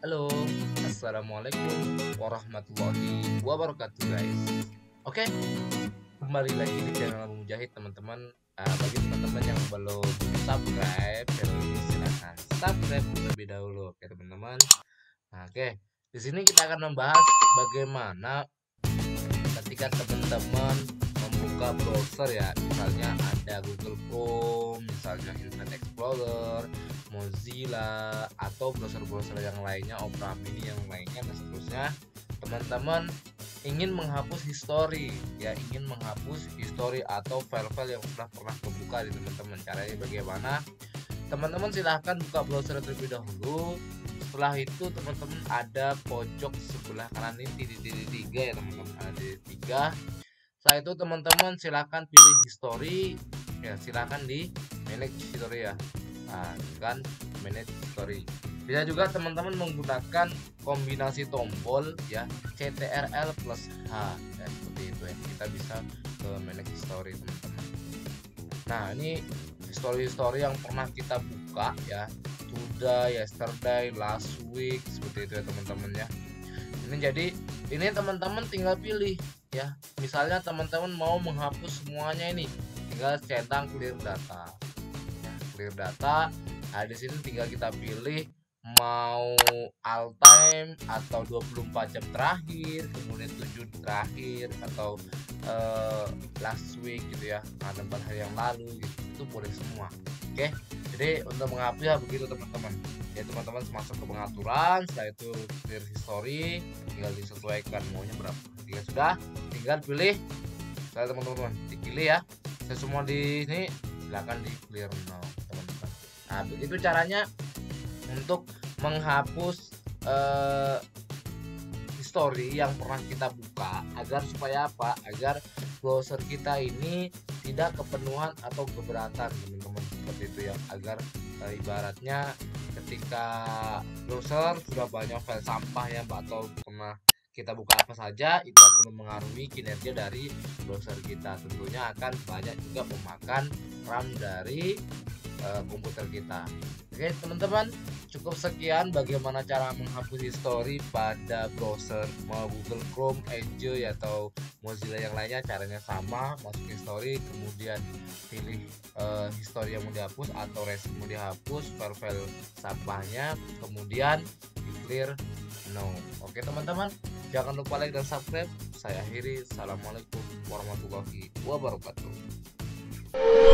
Halo, assalamualaikum warahmatullahi wabarakatuh, guys. Oke, kembali lagi di channel Abu Mujahid, teman-teman. Bagi teman-teman yang belum subscribe channel ini, silahkan subscribe terlebih dahulu, oke teman-teman. Nah, oke, di sini kita akan membahas bagaimana ketika teman-teman membuka browser ya, misalnya ada Google Chrome, misalnya Internet Explorer, Mozilla, atau browser-browser yang lainnya, Opera Mini yang lainnya, dan seterusnya. Teman-teman ingin menghapus history ya, ingin menghapus history atau file-file yang sudah pernah terbuka di teman-teman. Caranya bagaimana? Teman-teman silahkan buka browser terlebih dahulu. Setelah itu teman-teman ada pojok sebelah kanan ini titik-titik 3 ya teman-teman, ada titik 3. Setelah itu teman-teman silahkan pilih history ya, silahkan di manage history ya. Nah, kan manage history. Bisa juga teman-teman menggunakan kombinasi tombol ya, CTRL plus H ya, seperti itu ya. Kita bisa ke manage history teman-teman. Nah, ini history yang pernah kita buka ya, today, yesterday, last week, seperti itu ya teman-teman ya. Ini jadi ini teman-teman tinggal pilih ya. Misalnya teman-teman mau menghapus semuanya ini, tinggal centang clear data. Ya, clear data. Nah, di sini tinggal kita pilih mau all time atau 24 jam terakhir, kemudian 7 terakhir, atau last week gitu ya, 4 hari yang lalu gitu. Itu boleh semua. Oke. Jadi untuk menghapus ya begitu teman-teman. Ya teman-teman masuk ke pengaturan, setelah itu clear history, tinggal disesuaikan maunya berapa. Jika sudah, tinggal pilih. Setelah teman-teman dipilih ya, saya semua di sini silakan di clear now teman-teman. Nah, begitu caranya untuk menghapus history yang pernah kita buka, agar supaya apa? Agar browser kita ini tidak kepenuhan atau keberatan teman-teman, seperti itu ya. Agar ibaratnya ketika browser sudah banyak file sampah ya, atau pernah kita buka apa saja, itu akan mempengaruhi kinerja dari browser kita. Tentunya akan banyak juga memakan RAM dari komputer kita. Oke teman-teman, cukup sekian bagaimana cara menghapus history pada browser, mau Google Chrome, Edge atau Mozilla yang lainnya. Caranya sama, masuk history, kemudian pilih history yang mau dihapus atau resipi mau dihapus, file-file sampahnya, kemudian di clear no. Oke teman-teman, jangan lupa like dan subscribe. Saya akhiri, assalamualaikum warahmatullahi wabarakatuh.